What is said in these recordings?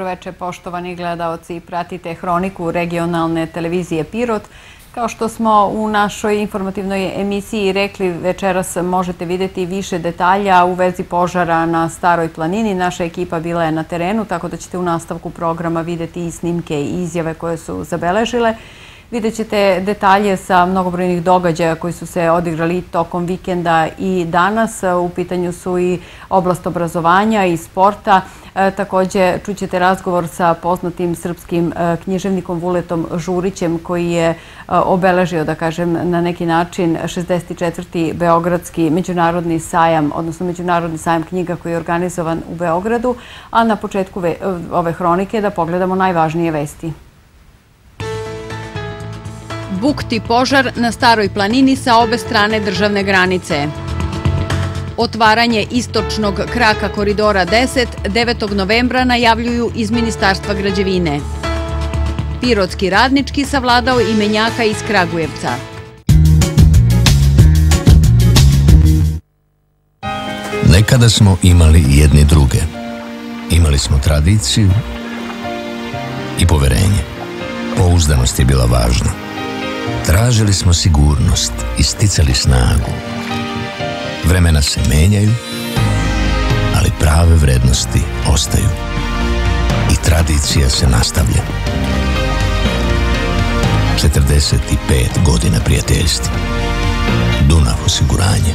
veče, poštovani gledaoci. Pratite hroniku regionalne televizije Pirot. Kao što smo u našoj informativnoj emisiji rekli, večeras možete vidjeti više detalja u vezi požara na Staroj planini. Naša ekipa bila je na terenu, tako da ćete u nastavku programa vidjeti i snimke i izjave koje su zabeležile. Vidjet ćete detalje sa mnogobrojnih događaja koji su se odigrali tokom vikenda i danas. U pitanju su i oblast obrazovanja i sporta. Također čućete razgovor sa poznatim srpskim književnikom Vuletom Žurićem koji je obeležio, da kažem, na neki način 64. Beogradski međunarodni sajam, odnosno međunarodni sajam knjiga koji je organizovan u Beogradu. A na početku ove hronike da pogledamo najvažnije vesti. Bukti požar na Staroj planini sa obe strane državne granice. Otvaranje istočnog kraka koridora 10 9. novembra najavljuju iz Ministarstva građevine. Pirotski radnički savladao imenjaka iz Kragujevca. Nekada smo imali jedni druge. Imali smo tradiciju i poverenje. Pouzdanost je bila važna. Tražili smo sigurnost i sticali snagu. Vremena se menjaju, ali prave vrednosti ostaju. I tradicija se nastavlja. 45 godina prijateljstva. Dunav osiguranje.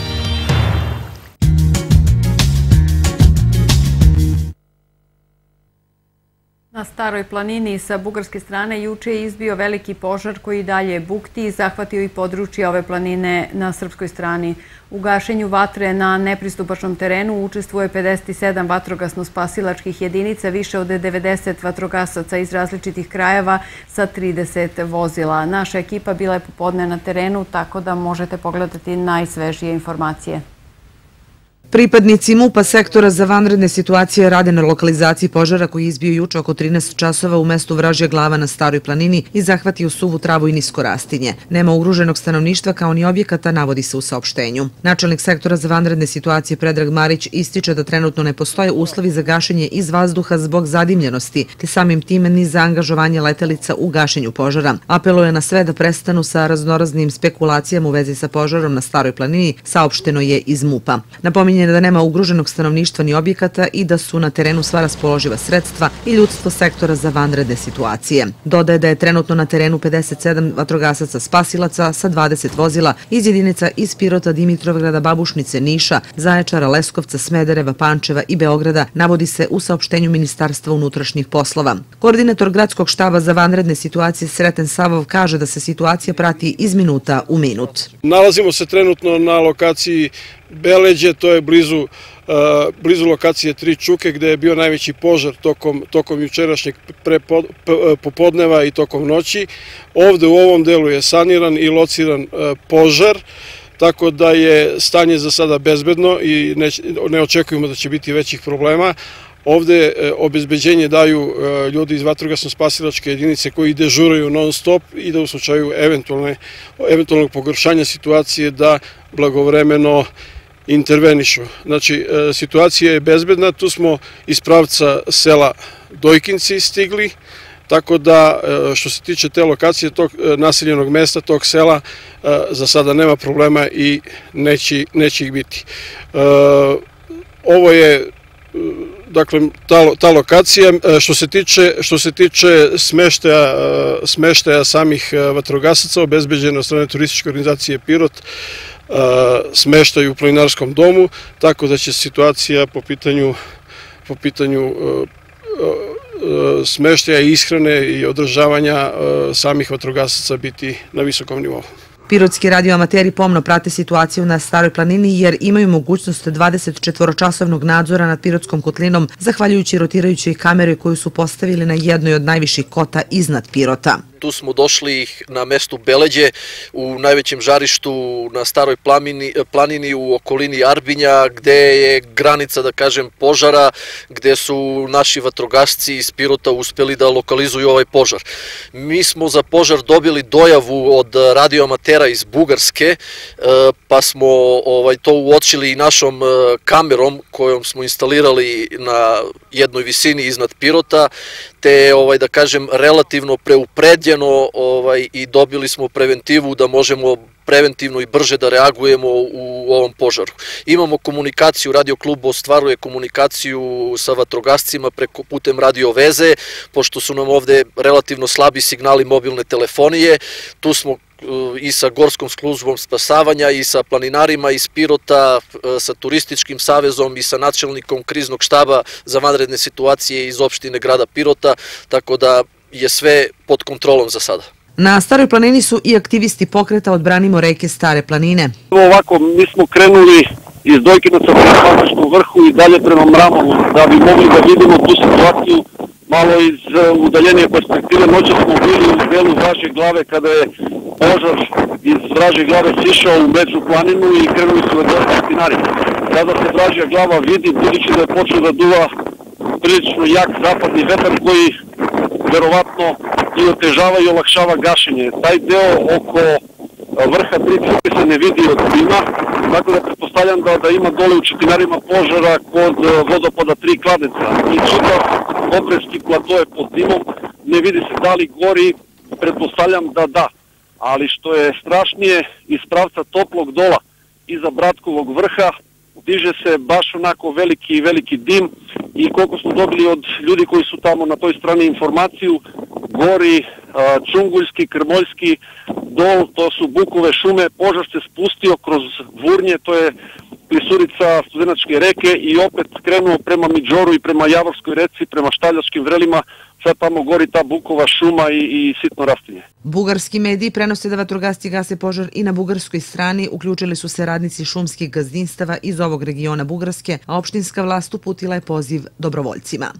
Na Staroj planini sa bugarske strane juče je izbio veliki požar koji dalje bukti i zahvatio i područje ove planine na srpskoj strani. U gašenju vatre na nepristupačnom terenu učestvuje 57 vatrogasno-spasilačkih jedinica, više od 90 vatrogasaca iz različitih krajeva sa 30 vozila. Naša ekipa bila je popodne na terenu, tako da možete pogledati najsvežije informacije. Pripadnici MUP-a sektora za vanredne situacije rade na lokalizaciji požara koji je izbio juče oko 13 časova u mestu Vražja Glava na Staroj planini i zahvatio suvu travu i nisko rastinje. Nema ugroženog stanovništva kao ni objekata, navodi se u saopštenju. Načelnik sektora za vanredne situacije Predrag Marić ističe da trenutno ne postoje uslovi za gašenje iz vazduha zbog zadimljenosti, te samim time ni za angažovanje letelica u gašenju požara. Apeluje na sve da prestanu sa raznoraznim spekulacijama u vezi sa požarom na Staroj planini, saopšteno je iz MUP-a. Napominje da nema ugroženog stanovništva ni objekata i da su na terenu sva raspoloživa sredstva i ljudstvo sektora za vanredne situacije. Dodaje da je trenutno na terenu 57 vatrogasaca spasilaca sa 20 vozila iz jedinica iz Pirota, Dimitrovgrada, Babušnice, Niša, Zaječara, Leskovca, Smedereva, Pančeva i Beograda, navodi se u saopštenju Ministarstva unutrašnjih poslova. Koordinator gradskog štaba za vanredne situacije Sreten Savov kaže da se situacija prati iz minuta u minut. Nalazimo se trenutno na lokaciji Beleđe, to je blizu lokacije Tri Čuke gde je bio najveći požar tokom jučerašnjeg popodneva i tokom noći. Ovde u ovom delu je saniran i lociran požar, tako da je stanje za sada bezbedno i ne očekujemo da će biti većih problema. Ovde obezbeđenje daju ljudi iz vatrogasno-spasilačke jedinice koji dežuraju non stop i da u slučaju eventualnog pogoršanja situacije da blagovremeno intervenišu. Znači, situacija je bezbedna, tu smo iz pravca sela Dojkinci stigli, tako da što se tiče te lokacije, tog naseljenog mesta, tog sela, za sada nema problema i neće ih biti. Ovo je, dakle, ta lokacija. Što se tiče smeštaja samih vatrogasaca, obezbeđeno od strane turističke organizacije Pirot, smeštaju u planinarskom domu, tako da će situacija po pitanju smeštaja, ishrane i održavanja samih vatrogasaca biti na visokom nivou. Pirotski radioamateri pomno prate situaciju na Staroj planini jer imaju mogućnost 24-časovnog nadzora nad Pirotskom kotlinom zahvaljujući rotirajućoj kameri koju su postavili na jednoj od najviših kota iznad Pirota. tu smo došli na mestu Beleđe, u najvećem žarištu na Staroj planini u okolini Arbinja, gde je granica, da kažem, požara, gde su naši vatrogasci iz Pirota uspeli da lokalizuju ovaj požar. Mi smo za požar dobili dojavu od radioamatera iz Bugarske, pa smo to uočili i našom kamerom kojom smo instalirali na jednoj visini iznad Pirota, te, da kažem, relativno preupredjeno i dobili smo preventivu da možemo preventivno i brže da reagujemo u ovom požaru. Imamo komunikaciju, Radio klub ostvaruje komunikaciju sa vatrogascima putem radio veze, pošto su nam ovde relativno slabi signali mobilne telefonije. Tu smo i sa Gorskom službom spasavanja i sa planinarima iz Pirota, sa Turističkim savezom i sa načelnikom kriznog štaba za vanredne situacije iz opštine grada Pirota, tako da je sve pod kontrolom za sada. Na Staroj planini su i aktivisti pokreta Odbranimo reke Stare planine. Ovako, mi smo krenuli iz Dojkinaca prema Pavačkom vrhu i dalje prema Mramovu, da bi mogli da vidimo tu situaciju malo iz udaljenije perspektive. Noće smo bili u delu Vražje glave kada je požar iz Vražje glave sišao u Među planinu i krenuli su da planinari. Sada se Vražja glava vidi, budući da je počeo da duva prilično jak zapadni vetar koji verovatno i otežava i olakšava gašenje. Taj deo oko vrha Tri Čuke se ne vidi od dima, tako da pretpostavljam da ima dole u Čepinarima požara kod vodopada Tri Kladeca. I čitav Obreski plato je pod dimom, ne vidi se da li gori, pretpostavljam da. Ali što je strašnije, iz pravca Toplog dola, iza Bratkovog vrha, diže se baš onako veliki dim i koliko smo dobili od ljudi koji su tamo na toj strani informaciju, gori Čunguljski, Krmoljski dol, to su Bukove šume, požar se spustio kroz Vurnje, to je klisurica Studenačke reke i opet krenuo prema Midžoru i prema Javorskoj reci, prema Štaljačkim vrelima, sad tamo gori ta Bukova šuma i sitno rastinje. Bugarski mediji prenose da vatrogasci gase požar i na bugarskoj strani, uključili su se radnici šumskih gazdinstava iz ovog regiona Bugarske, a opštinska vlast uputila je poziv dobrovoljcima.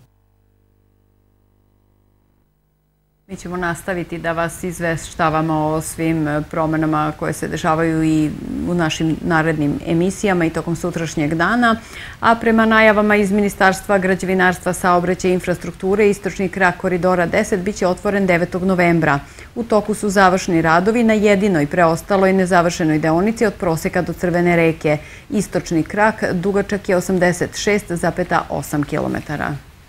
Mi ćemo nastaviti da vas izveštavamo o svim promenama koje se dešavaju i u našim narednim emisijama i tokom sutrašnjeg dana. A prema najavama iz Ministarstva građevinarstva, saobraćaja i infrastrukture, istočni krak koridora 10 biće otvoren 9. novembra. U toku su završni radovi na jedinoj preostaloj nezavršenoj deonici od Proseka do Crvene reke. Istočni krak dugačak je 86,8 km.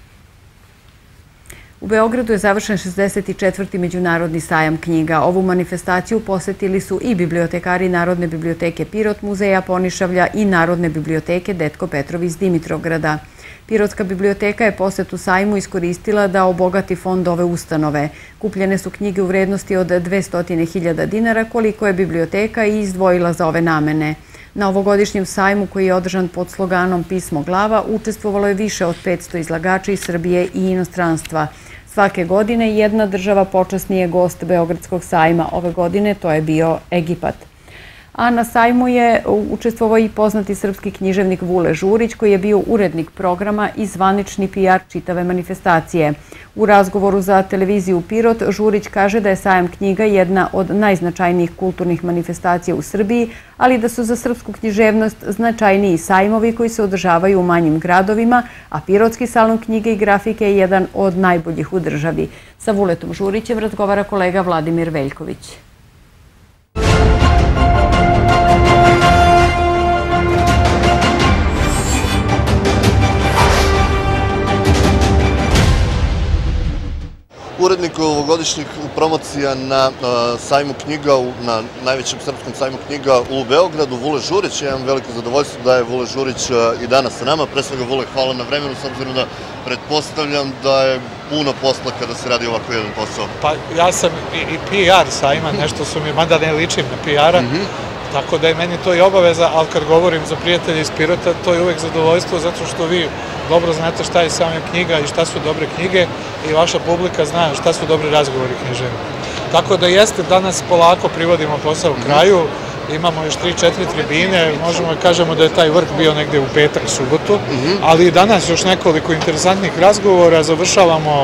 U Beogradu je završen 64. Međunarodni sajam knjiga. Ovu manifestaciju posetili su i bibliotekari Narodne biblioteke Pirot, Muzeja Ponišavlja i Narodne biblioteke Detko Petrov iz Dimitrovgrada. Pirotska biblioteka je posetu sajmu iskoristila da obogati fond ove ustanove. Kupljene su knjige u vrednosti od 200.000 dinara, koliko je biblioteka i izdvojila za ove namene. Na ovogodišnjem sajmu, koji je održan pod sloganom Pismo glava, učestvovalo je više od 500 izlagača iz Srbije i inostranstva. Svake godine jedna država počasni je gost Beogradskog sajma. Ove godine to je bio Egipat. A na sajmu je učestvovao i poznati srpski književnik Vule Žurić, koji je bio urednik programa i zvanični PR čitave manifestacije. U razgovoru za televiziju Pirot, Žurić kaže da je sajam knjiga jedna od najznačajnijih kulturnih manifestacija u Srbiji, ali da su za srpsku književnost značajniji sajmovi koji se održavaju u manjim gradovima, a Pirotski salon knjige i grafike je jedan od najboljih u državi. Sa Vuletom Žurićem razgovara kolega Vladimir Veljković. Urednik ovogodišnjih promocija na sajmu knjiga, na najvećem srpskom sajmu knjiga u Beogradu, Vule Žurić. Ja imam veliko zadovoljstvo da je Vule Žurić i danas sa nama. Pre svega, Vule, hvala na vremenu, s obzirom da pretpostavljam da je puno posla kada se radi ovako jedan posao. Pa ja sam i PR sajma, nešto su mi, mada ne ličim na PR-a, tako da je meni to i obaveza, ali kad govorim za prijatelje iz Pirota, to je uvek zadovoljstvo, zato što vi dobro znate šta je sama knjiga i šta su dobre knjige i vaša publika zna šta su dobri razgovori književni. Tako da jeste, danas polako privodimo posao u kraju, imamo još 3-4 tribine, možemo da kažemo da je taj vrh bio negde u petak, subotu, ali i danas još nekoliko interesantnih razgovora, završavamo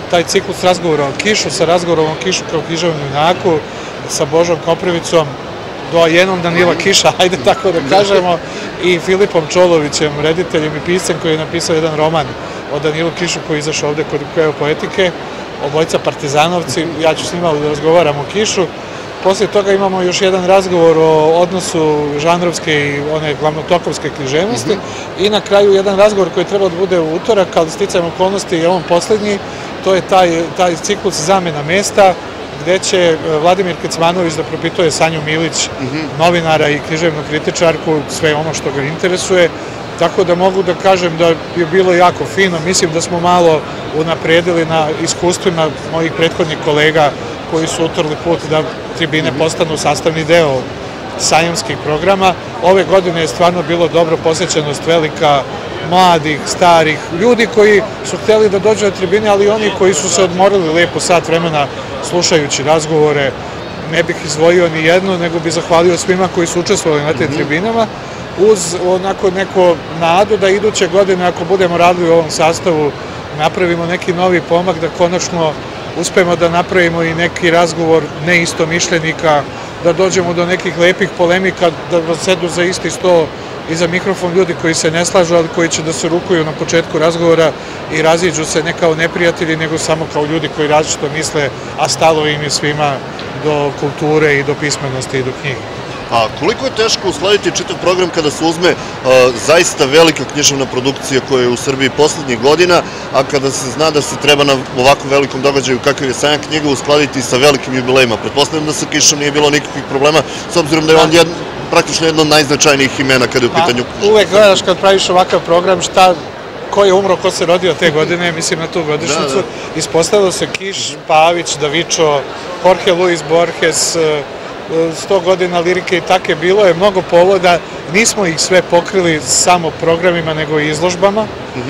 taj ciklus razgovora o Kišu, sa razgovorom o Kišu kao književnom junaku, sa Božom Koprivicom, doajenom Danila Kiša, ajde tako da kažemo, i Filipom Čolovićem, rediteljem i piscem koji je napisao jedan roman o Danilu Kišu koji je izašao ovde kod Poetike, obojica partizanovci, ja ću s njima da razgovaram o Kišu. Poslije toga imamo još jedan razgovor o odnosu žanrovske i one glavnotokovske književnosti i na kraju jedan razgovor koji treba da bude u utorak, ali sticajem okolnosti je on poslednji, to je taj ciklus zamena mesta, gde će Vladimir Kecmanović da propituje Sanju Milić, novinara i književnu kritičarku, sve ono što ga interesuje, tako da mogu da kažem da je bilo jako fino. Mislim da smo malo unapredili na iskustvima mojih prethodnih kolega koji su utrli put da tribine postanu sastavni deo sajamskih programa. Ove godine je stvarno bilo dobro, posjećenost velika, mladih, starih, ljudi koji su hteli da dođu na tribine, ali i oni koji su se odmorili lepo sat vremena slušajući razgovore. Ne bih izdvojio ni jedno, nego bih zahvalio svima koji su učestvovali na te tribinama, uz onako neko nadu da iduće godine, ako budemo radili u ovom sastavu, napravimo neki novi pomak, da konačno uspemo da napravimo i neki razgovor neistomišljenika, da dođemo do nekih lepih polemika, da sedu za isti sto i za mikrofon ljudi koji se ne slažu, ali koji će da se rukuju na početku razgovora i raziđu se ne kao neprijatelji, nego samo kao ljudi koji različito misle, a stalo im je svima do kulture i do pismenosti i do knjige. A koliko je teško uskladiti čitav program kada se uzme zaista velika književna produkcija koja je u Srbiji poslednjih godina, a kada se zna da se treba na ovako velikom događaju kakav je Sajam knjiga uskladiti sa velikim jubilejima? Pretpostavljam da sa Kišom nije bilo nikakvih problema, s obzirom da je on praktično jedno od najznačajnijih imena kada je u pitanju. Uvek gledaš kad praviš ovakav program ko je umro, ko se rodio te godine, mislim na tu godišnicu. Ispostavilo se Kiš, Pavić, Davičo, Jorge Luis Borges, 100 godina lirike i tako je bilo, je mnogo povoda, nismo ih sve pokrili samo programima nego i izložbama,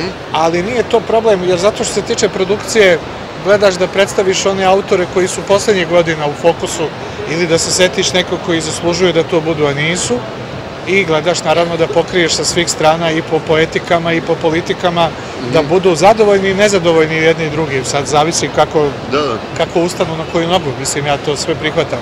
ali nije to problem, jer zato što se tiče produkcije, gledaš da predstaviš one autore koji su poslednjih godina u fokusu ili da se setiš neko koji zaslužuju da to budu, a nisu, i gledaš naravno da pokriješ sa svih strana i po poetikama i po politikama, da budu zadovoljni i nezadovoljni jedni i drugi, sad zavisi kako ustanu na koju nogu, mislim ja to sve prihvatam.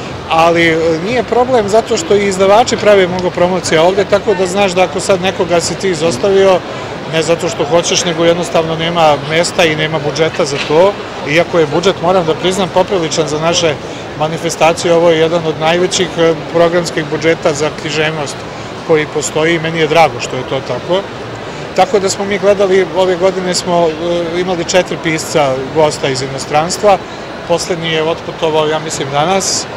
Ali nije problem zato što i izdavači prave mnogo promocija ovde, tako da znaš da ako sad nekoga si ti izostavio, ne zato što hoćeš, nego jednostavno nema mesta i nema budžeta za to, iako je budžet, moram da priznam, popriličan za naše manifestacije, ovo je jedan od najvećih programskih budžeta za književnost koji postoji i meni je drago što je to tako. Tako da smo mi gledali, ove godine smo imali 4 pisca gosta iz inostranstva, poslednji je otputovao, ja mislim, danas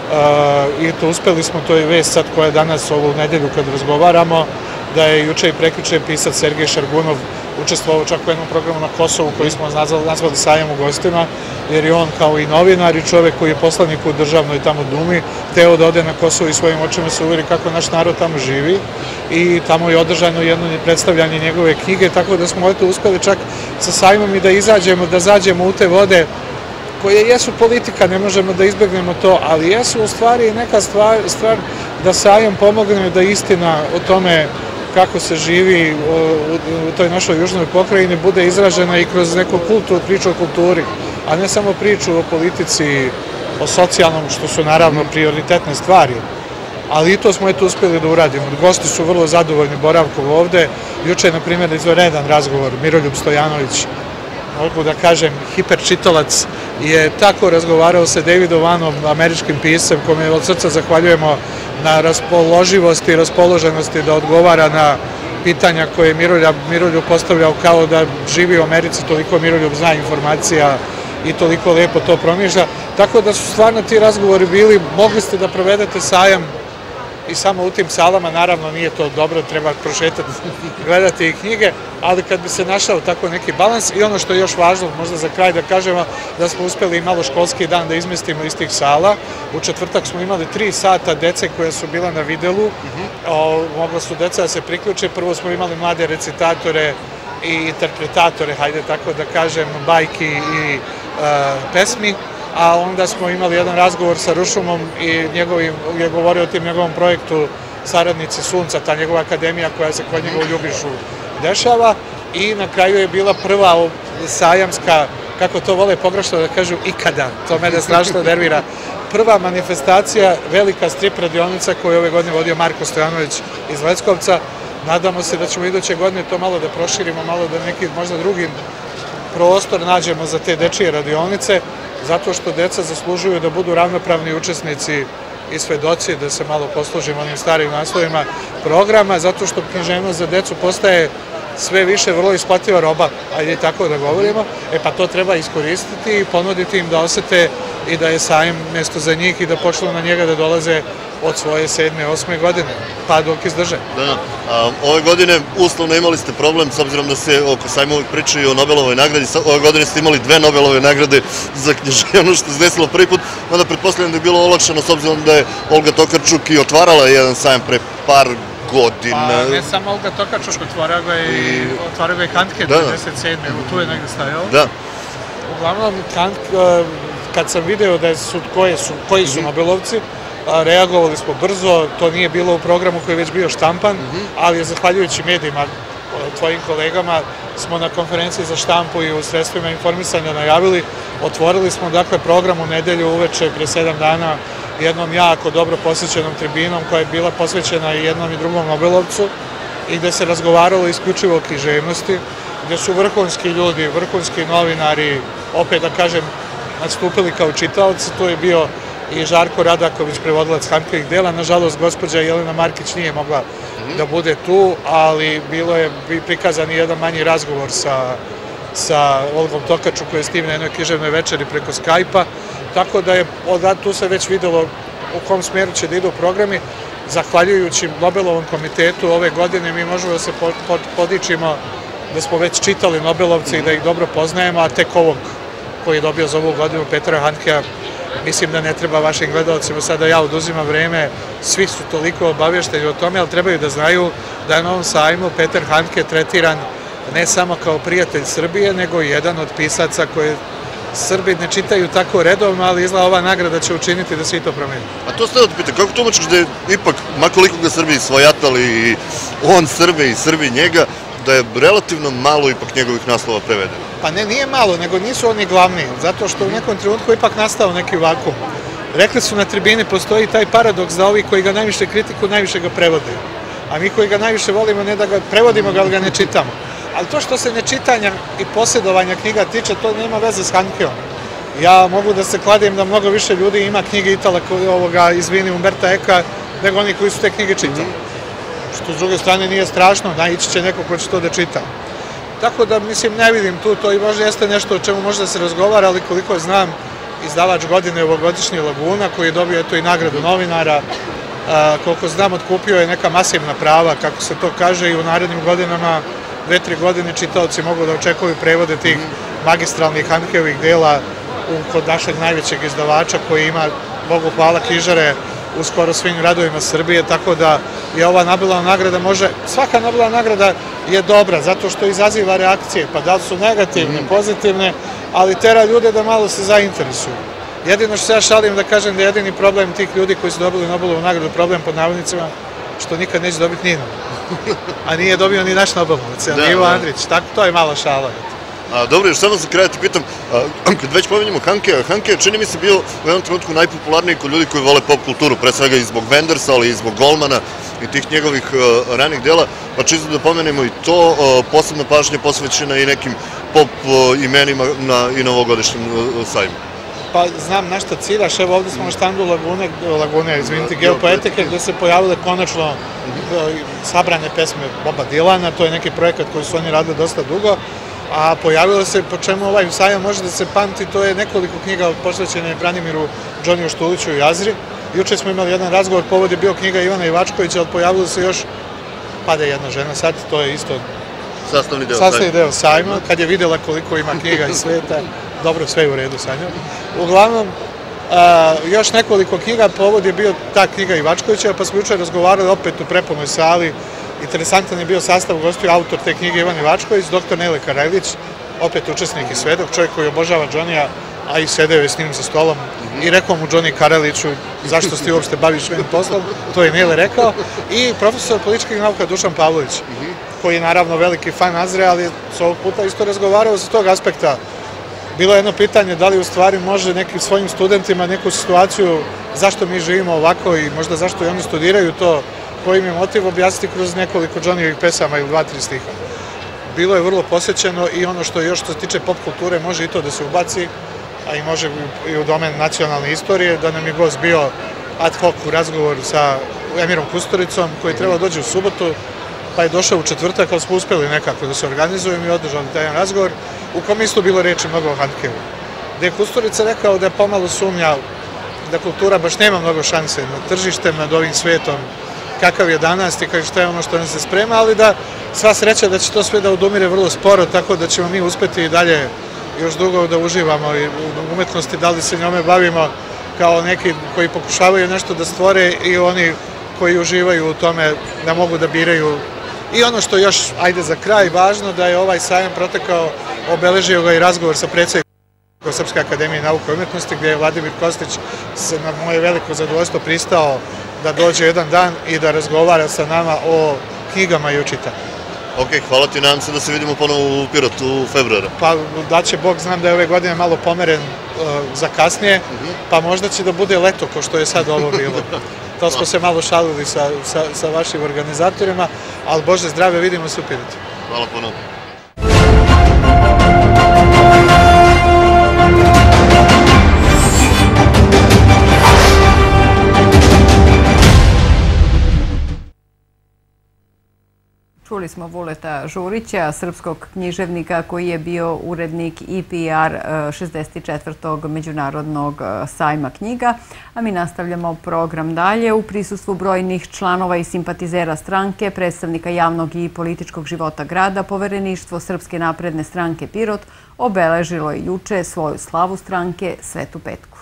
i to uspeli smo, to je vest sad koja je danas ovu nedelju kad razgovaramo, da je juče i prekjuče pisac Sergej Šargunov učestvovao čak u jednom programu na Kosovu koji smo nazvali Sajam u gostima, jer je on kao i novinar i čovek koji je poslanik u državnoj tamo Dumi, hteo da ode na Kosovo i svojim očima se uveri kako naš narod tamo živi i tamo je održano jedno predstavljanje njegove knjige, tako da smo eto uspeli čak sa Sajmom i da izađemo, da zađemo u te vode koje jesu politika, ne možemo da izbegnemo to, ali jesu u stvari neka stvar da Sajam pomogne da istina o tome kako se živi u toj našoj južnoj pokrajini bude izražena i kroz neku priču o kulturi, a ne samo priču o politici, o socijalnom, što su naravno prioritetne stvari. Ali i to smo eto uspeli da uradimo. Gosti su vrlo zadovoljni boravkom ovde. Juče je, na primjer, izvanredan razgovor. Miroljub Stojanović, mogu da kažem, hiperčitalac, je tako razgovarao sa Davidom Vanom, američkim piscem, kome od srca zahvaljujemo na raspoloživosti i raspoloženosti da odgovara na pitanja koje je Miroljub postavljao kao da živi u Americi, toliko Miroljub zna informacija i toliko lepo to promišlja. Tako da su stvarno ti razgovori bili, mogli ste da provedete Sajam i samo u tim salama, naravno nije to dobro, treba prošetati, gledati i knjige, ali kad bi se našao tako neki balans i ono što je još važno, možda za kraj da kažemo, da smo uspeli i malo školski dan da izmestimo iz tih sala. U četvrtak smo imali 3 sata dece koja su bila na videlu, mogla su deca da se priključe, prvo smo imali mlade recitatore i interpretatore, hajde tako da kažem, bajki i pesmi, a onda smo imali jedan razgovor sa Rušumom i je govorio o tim njegovom projektu Saradnici sunca, ta njegova akademija koja se kod njega u Ljubišu dešava, i na kraju je bila prva sajamska kako to vole pogrešno da kažu, ikada. To mene strašno nervira. Prva manifestacija, velika strip radionica koju je ove godine vodio Marko Stojanović iz Leckovca. Nadamo se da ćemo iduće godine to malo da proširimo, malo da neki možda drugi prostor nađemo za te dečije radionice, zato što deca zaslužuju da budu ravnopravni učesnici i svedoci, da se malo poslužimo onim starim naslovima programa, zato što književnost za decu postaje sve više vrlo isplativa roba, ajde tako da govorimo, pa to treba iskoristiti i ponuditi im da osete i da je sajam mjesto za njih i da počnu na njega da dolaze od svoje 7. 8. godine, pa dok izdrže. Da, ove godine uslovno imali ste problem, s obzirom da se oko sajma uvijek priča i o Nobelovoj nagradi, ove godine ste imali 2 Nobelove nagrade za književnost, što se desilo prvi put, onda pretpostavljam da je bilo olakšano, s obzirom da je Olga Tokarčuk i otvarala jedan sajam pre par godina. Pa ne samo Olga Tokarčuk, otvarao ga i Handke 1997. Tu je negde stajao. Da. Uglavnom, kad sam video koji su Nobelovci, reagovali smo brzo, to nije bilo u programu koji je već bio štampan, ali zahvaljujući medijima, tvojim kolegama, smo na konferenciji za štampu i u sredstvima informisanja najavili, otvorili smo dakle program u nedelju uveče pre 7 dana jednom jako dobro posvećenom tribinom koja je bila posvećena i jednom i drugom Nobelovcu i gde se razgovaralo isključivo o književnosti, gde su vrhunski ljudi, vrhunski novinari, opet da kažem, nastupili kao čitaoci. To je bio i Žarko Radaković, prevodilac Handkevih dela. Nažalost, gospođa Jelena Markić nije mogla da bude tu, ali bilo je prikazan i jedan manji razgovor sa Olgom Tokarčuk koja je s tim na jednoj književnoj večeri preko Skype-a, tako da je tu se već videlo u kom smjeru će da idu programi. Zahvaljujući Nobelovom komitetu ove godine mi možemo da se podičimo da smo već čitali Nobelovce i da ih dobro poznajemo, a tek ovog koji je dobio za ovu godinu, Petra Handkea, mislim da ne treba vašim gledalcima sada ja oduzimam vreme, svi su toliko obavješteni o tome, ali trebaju da znaju da je na ovom sajmu Petar Handke tretiran ne samo kao prijatelj Srbije, nego i jedan od pisaca koje Srbi ne čitaju tako redovno, ali izgleda ova nagrada će učiniti da se i to promeni. A to ste da te pitam, kako tumačiš da je ipak, makoliko ga Srbi svojatali i on Srbe i Srbi njega, da je relativno malo ipak njegovih naslova prevedeno? Pa ne, nije malo, nego nisu oni glavni, zato što u nekom trenutku ipak nastao neki vakum. Rekli su na tribini, postoji taj paradoks da ovi koji ga najviše kritikuju, najviše ga prevode. A mi koji ga najviše volimo, ne da ga prevodimo, ali ga ne čitamo. Ali to što se nečitanja i posjedovanja knjiga tiče, to nema veze s Handkeom. Ja mogu da se kladim da mnogo više ljudi ima knjige Itala, izvini, Umberta Eka, nego oni koji su te knjige čitali. Što s druge strane nije strašno, naići će neko ko će to da čita. Tako da, mislim, ne vidim tu, to i možda jeste nešto o čemu može da se razgovara, ali koliko znam, izdavač godine ovogodišnji Laguna, koji je dobio eto i nagradu novinara, koliko znam, otkupio je neka masivna prava, kako se to kaže, i u narednim godinama, 2-3 godine čitaoci mogu da očekuju prevode tih magistralnih Handkevih dela kod našeg najvećeg izdavača koji ima, Bogu hvala, knjižare u skoro svim gradovima Srbije, tako da je ova Nobelova nagrada svaka Nobelova nagrada je dobra, zato što izaziva reakcije, pa da li su negativne, pozitivne, ali tera ljude da malo se zainteresuju. Jedino što se ja šalim da kažem da je jedini problem tih ljudi koji su dobili Nobelovu nagradu, problem pod navodnicima, što nikad neće dobiti Nino. A nije dobio ni naš Nobelovac, Ivo Andrić, tako to je mala šala. Dobro, još samo za kraj te pitam, kad već pomenjamo Handkea, Handke je čini mi se bio u jednom trenutku najpopularniji kod ljudi koji vole pop kulturu, pre svega i zbog Wendersa, ali i zbog Goldmana i tih njegovih ranih dela, pa čisto da pomenemo i to, posebna pažnja posvećena i nekim pop imenima i na ovogodišnjem sajmu. Pa znam na šta ciljaš, evo ovdje smo na štandu Lagune, izvinite, Geopoetike, gde se pojavile konačno sabrane pesme Boba Dilana, to je neki projekat koji su oni radili dosta dugo, a pojavilo se, po čemu ovaj sajam može da se pamti, to je nekoliko knjiga posvećene Branimiru Džoniju Štuliću i Azri. Juče smo imali jedan razgovor, povod je bio knjiga Ivana Ivačkovića, ali pojavilo se još, pada jedna žena sad, to je isto sastavni deo sajma, kad je videla koliko ima knjiga iz sveta, dobro, sve je u redu sa njom. Uglavnom, još nekoliko knjiga, povod je bio ta knjiga Ivačkovića, pa smo juče razgovarali opet u prepunoj sali. Interesantan je bio sastav, gostio autor te knjige Ivan Ivačković, dr. Nele Karajlić, opet učesnik i svedok, čovjek koji obožava Džonija, a i sedeo je s njim za stolom i rekao mu Džoni Karajliću zašto se ti uopšte baviš svojim poslom, to je Nele rekao, i profesor političkih nauka Dušan Pavlović, koji je naravno veliki fan Azre, ali s ovog puta isto razgovarao sa tog aspekta bilo je jedno pitanje da li u stvari može nekim svojim studentima neku situaciju zašto mi živimo ovako i možda zašto i oni studiraju to, koji im je motiv objasniti kroz nekoliko Johnnyjevih pesama ili 2-3 stiha. Bilo je vrlo posjećeno i ono što još što se tiče pop kulture može i to da se ubaci, a i može i u domen nacionalne istorije, da nam je gost bio ad hoc u razgovoru sa Emirom Kusturicom koji treba dođe u subotu, pa je došao u četvrtak, ali smo uspeli nekako da se organizujemo i održali taj razgovor, u kom isto bilo reči mnogo o handkevu. Gde je Kusturica rekao da je pomalo sumnja da kultura baš nema mnogo šanse nad tržištem, nad ovim svetom kakav je danas i šta je ono što nam se sprema, ali da sva sreća da će to sve da odumire vrlo sporo, tako da ćemo mi uspeti i dalje još dugo da uživamo i u umetnosti, da li se njome bavimo kao neki koji pokušavaju nešto da stvore i oni koji uživaju u tome da mogu da biraju. I ono što još, ajde za kraj, važno da je ovaj sajam protekao, obeležio ga i razgovor sa predsjednikom Srpske akademije nauke i umetnosti, gdje je Vladimir Kostić se na moje veliko zadovoljstvo pristao da dođe jedan dan i da razgovara sa nama o knjigama i o čitanju. Ok, hvala ti, nadam se da se vidimo ponovo u Pirotu u februara. Pa daće Bog, znam da je ove godine malo pomeren za kasnije, pa možda će da bude leto ko što je sad ovo bilo. To smo se malo šalili sa vašim organizatorima, ali Bože zdravlje, vidimo se u Pirotu. Hvala ponovo. Čuli smo Vuleta Žurića, srpskog književnika koji je bio urednik i PR 64. Međunarodnog sajma knjiga. A mi nastavljamo program dalje. U prisustvu brojnih članova i simpatizera stranke, predstavnika javnog i političkog života grada, Povereništvo Srpske napredne stranke Pirot obeležilo je juče svoju slavu stranke Svetu petku.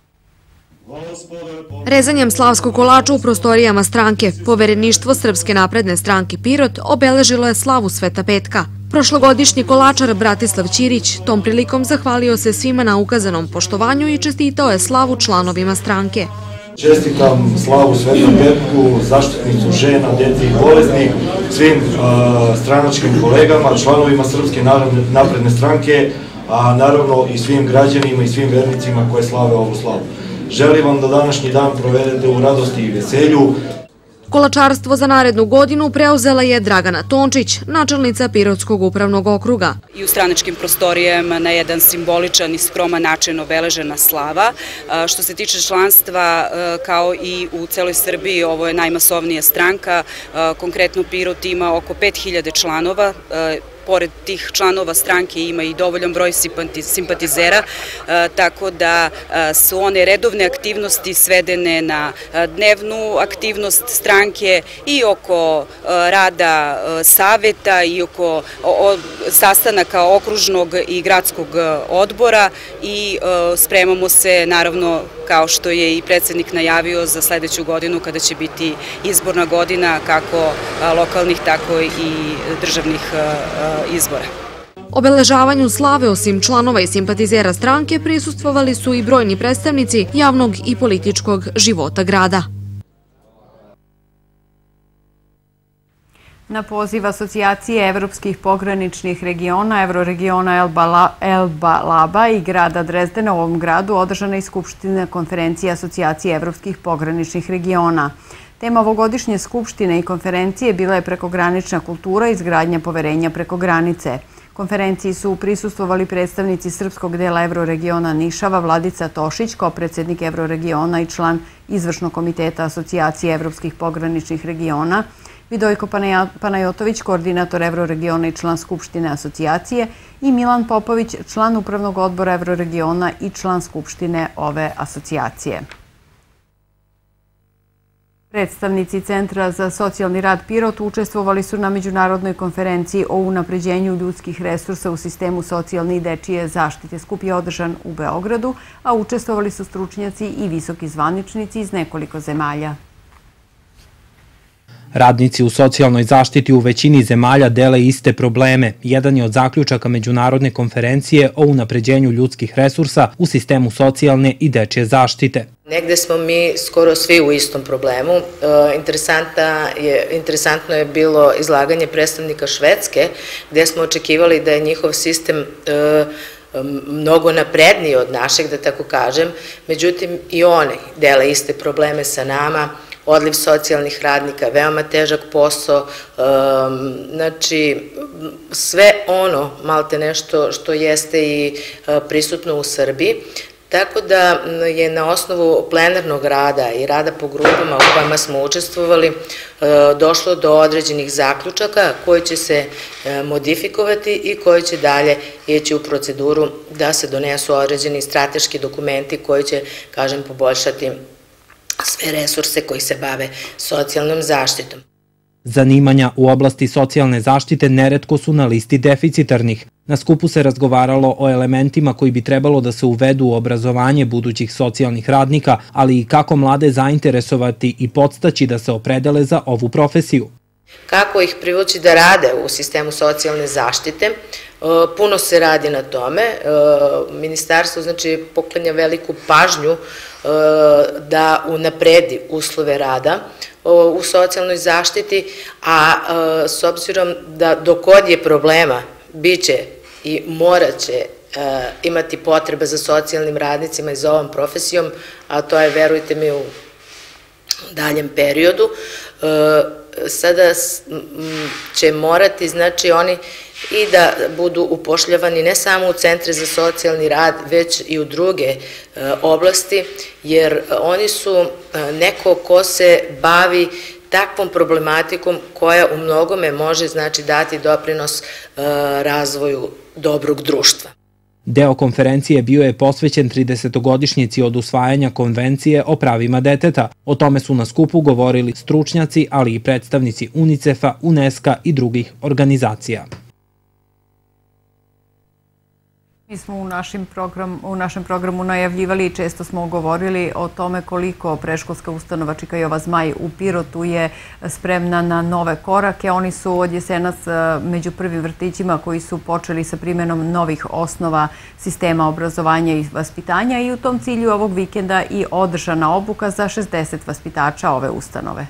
Rezanjem slavskog kolača u prostorijama stranke, Povereništvo Srpske napredne stranke Pirot obeležilo je slavu Sveta petka. Prošlogodišnji kolačar Bratislav Ćirić tom prilikom zahvalio se svima na ukazanom poštovanju i čestitao je slavu članovima stranke. Čestitam slavu Svetu petku, zaštitnicu žena, dece i bolesnih, svim stranačkim kolegama, članovima Srpske napredne stranke, a naravno i svim građanima i svim vernicima koje slave ovu slavu. Želim vam da današnji dan provedete u radosti i veselju. Kolačarstvo za narednu godinu preuzela je Dragana Tončić, načelnica Pirotskog upravnog okruga. I u stranačkim prostorijama na jedan simboličan i skroman način obeležena slava. Što se tiče članstva, kao i u celoj Srbiji, ovo je najmasovnija stranka. Konkretno Pirot ima oko 5000 članova. Pored tih članova stranke ima i dovoljan broj simpatizera, tako da su one redovne aktivnosti svedene na dnevnu aktivnost stranke i oko rada saveta i oko sastanaka okružnog i gradskog odbora i spremamo se, naravno, kao što je i predsjednik najavio, za sledeću godinu kada će biti izborna godina kako lokalnih, tako i državnih izbora. Obeležavanju slave osim članova i simpatizera stranke prisustvovali su i brojni predstavnici javnog i političkog života grada. Na poziv Asocijacije evropskih pograničnih regiona, Evroregiona Elba Laba i grada Drezdena u ovom gradu održana je skupština konferencije Asocijacije evropskih pograničnih regiona. Tema ovogodišnje skupštine i konferencije bila je prekogranična kultura i izgradnja poverenja preko granice. Konferenciji su prisustvovali predstavnici srpskog dela Evroregiona Nišava, Vladica Tošić kao predsjednik Evroregiona i član izvršnog komiteta Asocijacije evropskih pograničnih regiona, Vidojko Panajotović, koordinator Evroregiona i član Skupštine asocijacije, i Milan Popović, član Upravnog odbora Evroregiona i član Skupštine ove asocijacije. Predstavnici Centra za socijalni rad Pirot učestvovali su na međunarodnoj konferenciji o unapređenju ljudskih resursa u sistemu socijalne i dečije zaštite. Skup je održan u Beogradu, a učestvovali su stručnjaci i visoki zvaničnici iz nekoliko zemalja. Radnici u socijalnoj zaštiti u većini zemalja dele iste probleme. Jedan je od zaključaka međunarodne konferencije o unapređenju ljudskih resursa u sistemu socijalne i dečije zaštite. Negde smo mi skoro svi u istom problemu. Interesantno je bilo izlaganje predstavnika Švedske, gde smo očekivali da je njihov sistem mnogo napredniji od našeg, da tako kažem, međutim i one dele iste probleme sa nama, odliv socijalnih radnika, veoma težak posao, znači sve ono malte nešto što jeste i prisutno u Srbiji. Tako da je na osnovu plenarnog rada i rada po grupama u kojima smo učestvovali došlo do određenih zaključaka koji će se modifikovati i koji će dalje ići u proceduru da se donesu određeni strateški dokumenti koji će, kažem, poboljšati sve resurse koji se bave socijalnom zaštitom. Zanimanja u oblasti socijalne zaštite neretko su na listi deficitarnih. Na skupu se razgovaralo o elementima koji bi trebalo da se uvedu u obrazovanje budućih socijalnih radnika, ali i kako mlade zainteresovati i podstaći da se opredele za ovu profesiju. Kako ih privući da rade u sistemu socijalne zaštite? Puno se radi na tome. Ministarstvo znači poklanja veliku pažnju da unapredi uslove rada u socijalnoj zaštiti, a s obzirom da dokod je problema biće i morat će imati potrebe za socijalnim radnicima i za ovom profesijom, a to je, verujte mi, u daljem periodu, sada će morati, znači, oni i da budu upošljavani ne samo u centre za socijalni rad, već i u druge oblasti, jer oni su neko ko se bavi takvom problematikom koja u mnogome može, znači, dati doprinos razvoju dobrog društva. Deo konferencije bio je posvećen 30-godišnjici od usvajanja Konvencije o pravima deteta. O tome su na skupu govorili stručnjaci, ali i predstavnici UNICEF-a, UNESCO-a i drugih organizacija. Mi smo u našem programu najavljivali i često smo govorili o tome koliko predškolska ustanova Čika Jova Zmaj u Pirotu je spremna na nove korake. Oni su od jesenas među prvim vrtićima koji su počeli sa primjenom novih osnova sistema obrazovanja i vaspitanja i u tom cilju ovog vikenda i održana obuka za 60 vaspitača ove ustanove.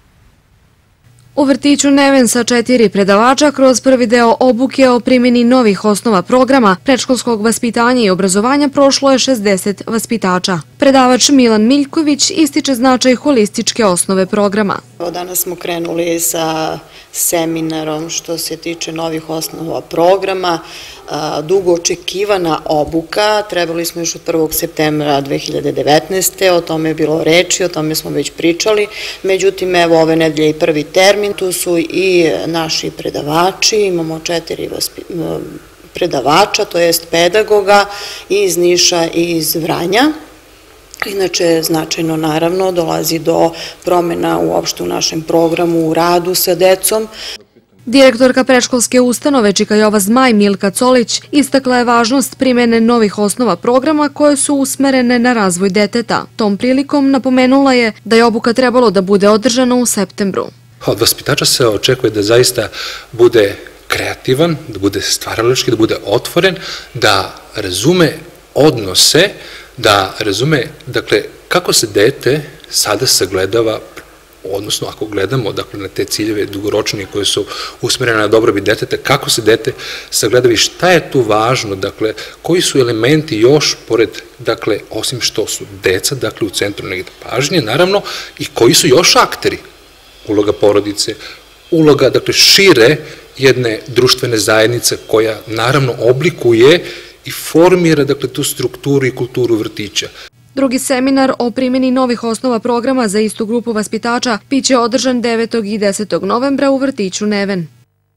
U vrtiću Neven sa 4 predavača kroz prvi deo obuke o primjeni novih osnova programa predškolskog vaspitanja i obrazovanja prošlo je 60 vaspitača. Predavač Milan Miljković ističe značaj holističke osnove programa. Danas smo krenuli sa seminarom što se tiče novih osnova programa. Dugo očekivana obuka, trebali smo još od 1. septembra 2019. O tome je bilo reči, o tome smo već pričali. Međutim, evo ove nedelje i prvi termin, tu su i naši predavači, imamo 4 predavača, to jest pedagoga iz Niša i iz Vranja. Inače, značajno naravno dolazi do promjena uopšte u našem programu u radu sa decom. Direktorka predškolske ustanove Čika Jova Zmaj Milka Colić istakla je važnost primjene novih osnova programa koje su usmerene na razvoj deteta. Tom prilikom napomenula je da je obuka trebalo da bude održana u septembru. Od vaspitača se očekuje da zaista bude kreativan, da bude stvaralački, da bude otvoren, da razume odnose, da razume, dakle, kako se dete sada sagledava, odnosno ako gledamo, dakle, na te ciljeve dugoročnije koje su usmerene na dobrobit deteta, kako se dete sagledava i šta je tu važno, dakle, koji su elementi još pored, dakle, osim što su deca, dakle, u centru negde pažnje, naravno, i koji su još akteri, uloga porodice, uloga, dakle, šire jedne društvene zajednice koja, naravno, oblikuje i formira, dakle, tu strukturu i kulturu vrtića. Drugi seminar o primjeni novih osnova programa za istu grupu vaspitača biće održan 9. i 10. novembra u vrtiću Neven.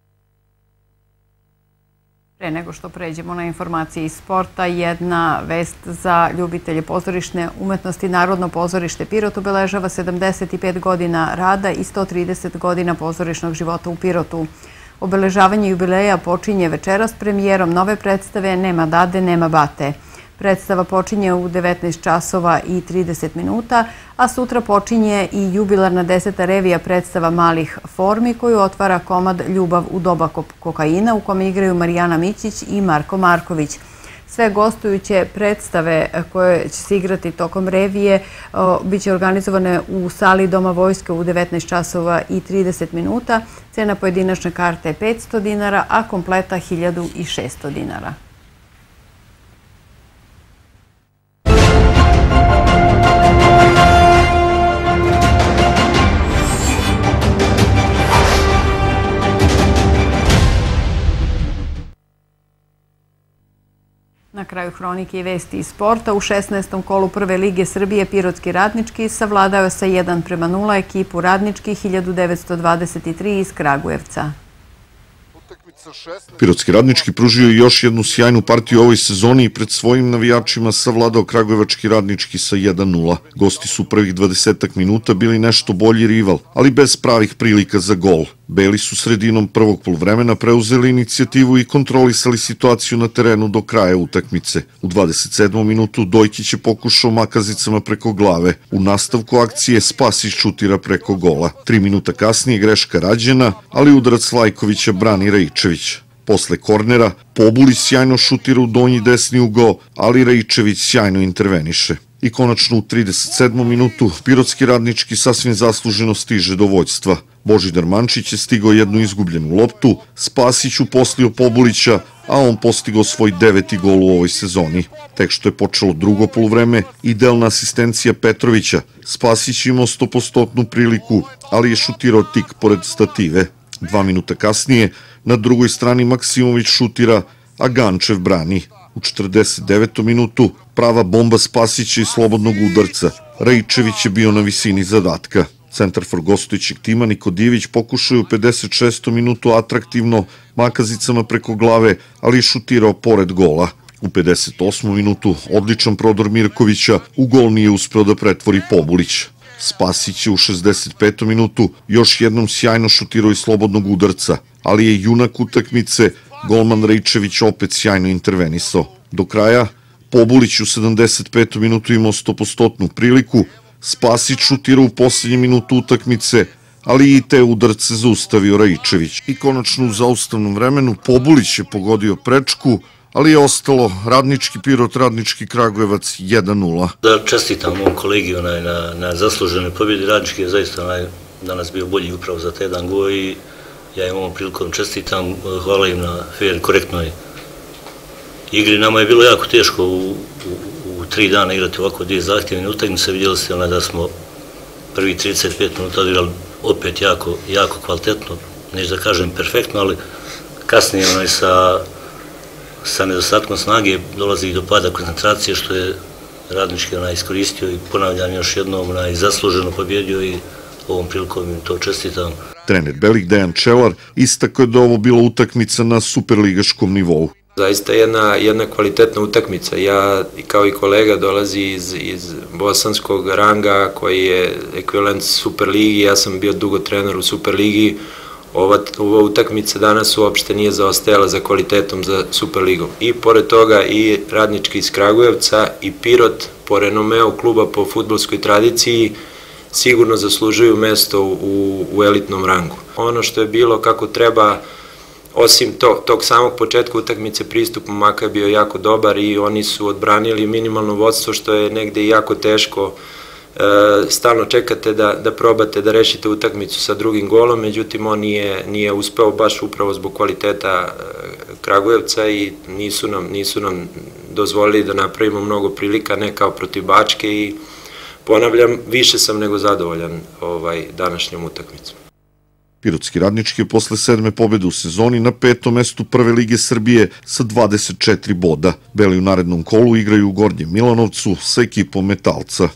Pre nego što pređemo na informacije iz sporta, jedna vest za ljubitelje pozorišne umetnosti. Narodno pozorište Pirot obeležava 75 godina rada i 130 godina pozorišnog života u Pirotu. Obeležavanje jubileja počinje večeras premijerom nove predstave Nema dade, nema bate. Predstava počinje u 19 časova i 30 minuta, a sutra počinje i jubilarna 10. revija predstava Malih formi koju otvara komad Ljubav u doba kokaina u kome igraju Marijana Mićić i Marko Marković. Sve gostujuće predstave koje će se igrati tokom revije biće organizovane u sali Doma vojske u 19 časova i 30 minuta. Cena pojedinačne karte je 500 dinara, a kompleta 1600 dinara. kraju hronike i vesti iz sporta. U 16. kolu Prve lige Srbije Pirotski Radnički savladao je sa 1:0 ekipu Radnički 1923 iz Kragujevca. Pirotski Radnički pružio još jednu sjajnu partiju u ovoj sezoni i pred svojim navijačima savladao Kragujevački Radnički sa 1:0. Gosti su prvih 20 minuta bili nešto bolji rival, ali bez pravih prilika za gol. Beli su sredinom prvog poluvremena preuzeli inicijativu i kontrolisali situaciju na terenu do kraja utakmice. U 27. minutu Dojkić je pokušao makazicama preko glave. U nastavku akcije Spasić šutira preko gola. 3 minuta kasnije greška rađena, ali udarac Lajkovića brani Raičević. Posle kornera Pobulić sjajno šutira u donji desni ugao, ali Raičević sjajno interveniše. I konačno u 37. minutu Pirotski Radnički sasvim zasluženo stiže do vođstva. Božidar Mančić je stigao jednu izgubljenu loptu, Spasić uposlio Pobulića, a on postigao svoj 9. gol u ovoj sezoni. Tek što je počelo drugo poluvreme, idealna asistencija Petrovića. Spasić imao 100% priliku, ali je šutirao tik pored stative. 2 minuta kasnije, na drugoj strani Maksimović šutira, a Gančev brani. U 49. minutu prava bomba Spasića iz slobodnog udarca. Raičević je bio na visini zadatka. Centarfor gostujućeg tima Niko Divić pokušao je u 56. minutu atraktivno makazicama preko glave, ali je šutirao pored gola. U 58. minutu odličan prodor Mirkovića u gol nije uspeo da pretvori Pobulić. Spasić je u 65. minutu još jednom sjajno šutirao iz slobodnog udarca, ali je junak utakmice golman Raičević opet sjajno intervenisao. Do kraja Pobulić u 75. minutu imao 100% priliku, Spasić šutirao u posljednji minutu utakmice, ali i te udarce zaustavio Raičević. I konačno u zaustavnom vremenu Pobulić je pogodio prečku, ali je ostalo Radnički Pirot, Radnički Kragujevac 1:0. Da čestitam mom kolegi na zasluženoj pobjedi. Radnički je zaista danas bio bolji upravo za taj jedan gol i ja im ovom prilikom čestitam. Hvala im na fair, korektnoj igri. Nama je bilo jako teško u 3 dana igrati ovako 2 zahtjevne utakmice. Vidjeli ste da smo prvi 35 minuta odigrali opet jako kvalitetno, neću da kažem perfektno, ali kasnije sa nedostatkom snage dolazi do pada koncentracije, što je Radnički iskoristio i ponavljam još jednom zasluženo pobjedio i ovom prilikom im to čestitam. Trener Belih Dejan Čelar istakao je da ovo bila utakmica na superligaškom nivou. Zaista jedna kvalitetna utakmica. Ja kao i kolega dolazi iz bosanskog ranga koji je ekvivalent Superligi. Ja sam bio dugo trener u Superligi. Ova utakmica danas uopšte nije zaostajala za kvalitetom za Superligom. I pored toga i Radnički iz Kragujevca i Pirot po renomeu kluba po fudbalskoj tradiciji sigurno zaslužuju mesto u elitnom rangu. Ono što je bilo kako treba, osim tog samog početka utakmice, pristup momaka je bio jako dobar i oni su odbranili minimalno vodstvo, što je negde jako teško. Stalno čekate da probate da rešite utakmicu sa drugim golom, međutim on nije uspeo baš upravo zbog kvaliteta Kragujevca i nisu nam dozvolili da napravimo mnogo prilika, ne kao protiv Bačke, i ponavljam, više sam nego zadovoljan današnjom utakmicom. Pirotski Radnički je posle 7. pobjede u sezoni na 5. mestu Prve lige Srbije sa 24 boda. Beli u narednom kolu igraju u Gornjem Milanovcu sa ekipom Metalca.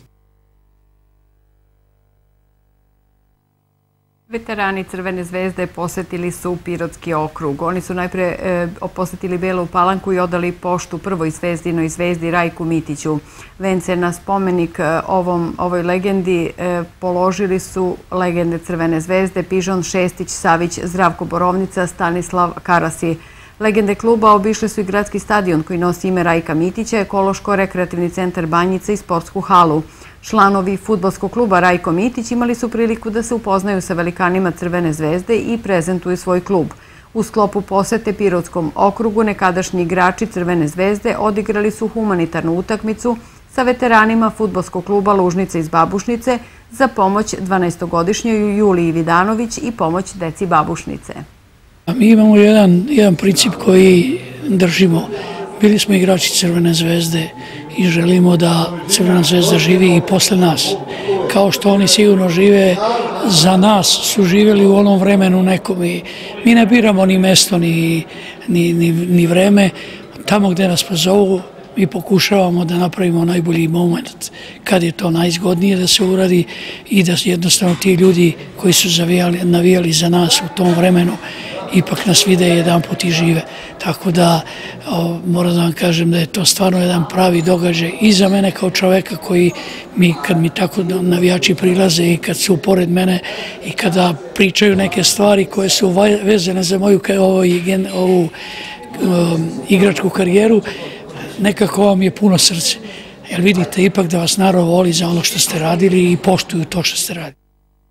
Veterani Crvene zvezde posetili su Pirotski okrug. Oni su najpre posetili Belu Palanku i odali poštu prvoj zvezdinoj zvezdi Rajku Mitiću. Vence na spomenik ovoj legendi položili su legende Crvene zvezde Pižon Šestić, Savić, Zdravko Borovnica, Stanislav Karasi. Legende kluba obišle su i gradski stadion koji nosi ime Rajka Mitića, ekološko-rekreativni centar Banjica i sportsku halu. Članovi fudbalskog kluba Rajko Mitić imali su priliku da se upoznaju sa velikanima Crvene zvezde i prezentuju svoj klub. U sklopu posete Pirotskom okrugu nekadašnji igrači Crvene zvezde odigrali su humanitarnu utakmicu sa veteranima fudbalskog kluba Lužnice iz Babušnice za pomoć 12-godišnjoj Juliji Vidanović i pomoć deci Babušnice. Mi imamo jedan princip koji držimo. Bili smo igrači Crvene zvezde i želimo da Crvena zvezda živi i posle nas. Kao što oni sigurno žive, za nas su živjeli u onom vremenu nekom. Mi ne biramo ni mesto, ni vreme. Tamo gde nas pozovu, mi pokušavamo da napravimo najbolji moment kad je to najzgodnije da se uradi i da jednostavno ti ljudi koji su navijali za nas u tom vremenu ipak nas vide jedan put i žive. Tako da moram da vam kažem da je to stvarno jedan pravi događaj i za mene kao čoveka koji kad mi tako navijači prilaze i kad su pored mene i kada pričaju neke stvari koje su vezane za moju ovu igračku karijeru, nekako vam je puno srce. Jer vidite ipak da vas narod voli za ono što ste radili i poštuju to što ste radili.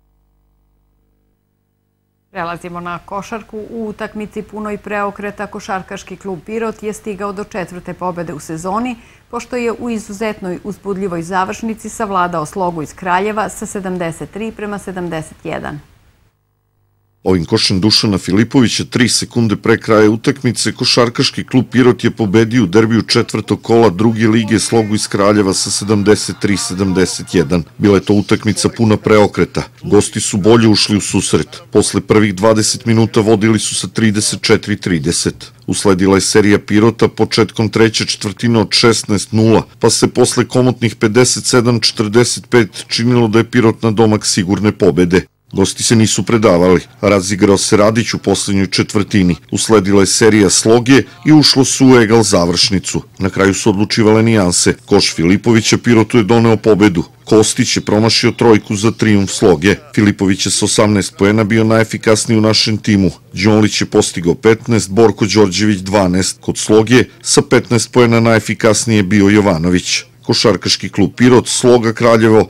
Prelazimo na košarku. U utakmici punoj preokreta košarkaški klub Pirot je stigao do 4. pobede u sezoni, pošto je u izuzetnoj uzbudljivoj završnici savladao Slogu iz Kraljeva sa 73:71. Ovim košem Dušana Filipovića 3 sekunde pre kraja utakmice košarkaški klub Pirot je pobedio u derbiju 4. kola druge lige Slogu iz Kraljeva sa 73:71. Bila je to utakmica puna preokreta. Gosti su bolje ušli u susret. Posle prvih 20 minuta vodili su sa 34:30. Usledila je serija Pirota početkom treće četvrtine od 16:0, pa se posle komotnih 57:45 činilo da je Pirot na domak sigurne pobede. Gosti se nisu predavali, razigrao se Radić u poslednjoj četvrtini. Usledila je serija sloge i ušlo su u egal završnicu. Na kraju su odlučivale nijanse. Koš Filipovića Pirotu je doneo pobedu. Kostić je promašio trojku za trijumf sloge. Filipović je sa 18 poena bio najefikasniji u našem timu. Đonlić je postigao 15, Borko Đorđević 12. Kod sloge sa 15 poena najefikasniji je bio Jovanović. Košarkaški klub Pirot, Sloga Kraljevo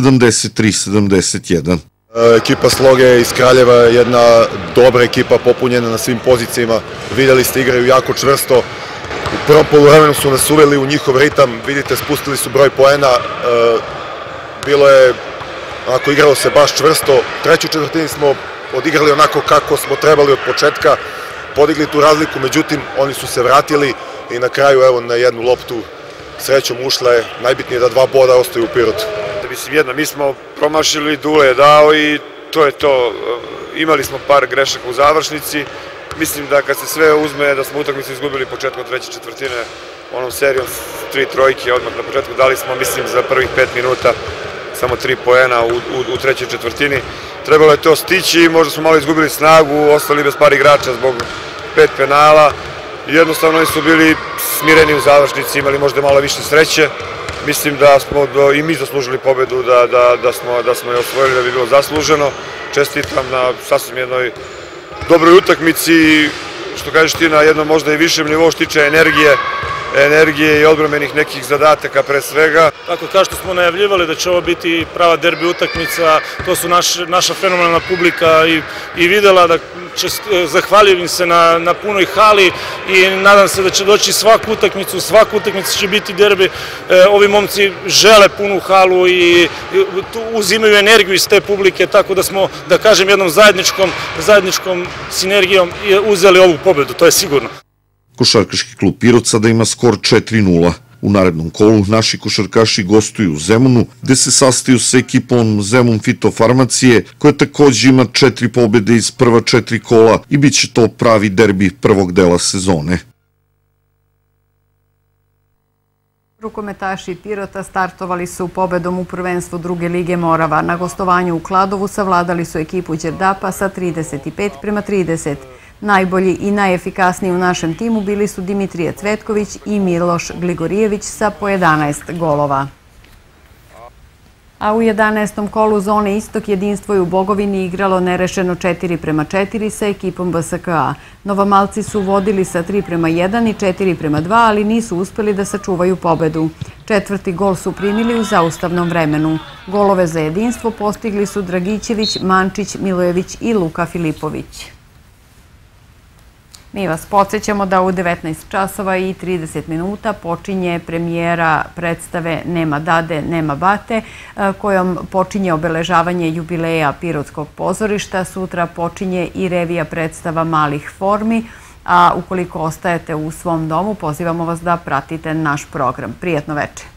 73:71. Ekipa Sloge iz Kraljeva je jedna dobra ekipa, popunjena na svim pozicijama. Videli ste, igraju jako čvrsto. U prvom poluvremenu su nas uveli u njihov ritam. Vidite, spustili su broj poena. Bilo je, onako, igralo se baš čvrsto. Treću četvrtini smo odigrali onako kako smo trebali od početka. Podigli tu razliku, međutim, oni su se vratili i na kraju, evo, na jednu loptu srećom ušla je. Najbitnije da 2 boda ostaju u Pirotu. Mi smo promašili, Dule je dao i to je to. Imali smo par grešaka u završnici. Mislim da kad se sve uzme da smo utakmicu izgubili početkom treće četvrtine, onom serijom 3 trojke odmah na početku, dali smo, mislim, za prvih 5 minuta samo 3 poena u trećoj četvrtini. Trebalo je to stići, možda smo malo izgubili snagu, ostali bez par igrača zbog 5 penala. Jednostavno oni su bili smireni u završnici, imali možda malo više sreće. Mislim da smo i mi zaslužili pobedu, da smo je osvojili, da bi bilo zasluženo. Čestitam na sasvim jednoj dobroj utakmici, što kažeš ti, na jednom možda i višem nivou što tiče energije i odbrambenih nekih zadataka pre svega. Tako kao što smo najavljivali da će ovo biti prava derbi utakmica, to su naša fenomenalna publika i videla da će, zahvaljujem im se na punoj hali i nadam se da će doći svaku utakmicu će biti derbi. Ovi momci žele punu halu i uzimaju energiju iz te publike, tako da smo, da kažem, jednom zajedničkom sinergijom uzeli ovu pobedu, to je sigurno. Košarkaški klub Pirot sada ima skor 4:0. U narednom kolu naši košarkaši gostuju u Zemunu, gde se sastaju sa ekipom Zemun Fitofarmacije, koja takođe ima 4 pobede iz prva 4 kola i bit će to pravi derbi prvog dela sezone. Rukometaši Pirota startovali su pobedom u prvenstvu druge lige Morava. Na gostovanju u Kladovu savladali su ekipu Đerdapa sa 35:30. Najbolji i najefikasniji u našem timu bili su Dimitrije Cvetković i Miloš Gligorijević sa po 11 golova. A u 11. kolu zone Istok jedinstvo je u Bogovini igralo nerešeno 4:4 sa ekipom BSKA. Novomalci su vodili sa 3:1 i 4:2, ali nisu uspeli da sačuvaju pobedu. Četvrti gol su primili u zaustavnom vremenu. Golove za jedinstvo postigli su Dragićević, Mančić, Milojević i Luka Filipović. Mi vas podsjećamo da u 19:30 počinje premijera predstave Nema dade, nema bate, kojom počinje obeležavanje jubileja Pirotskog pozorišta. Sutra počinje i revija predstava malih formi, a ukoliko ostajete u svom domu, pozivamo vas da pratite naš program. Prijatno večer.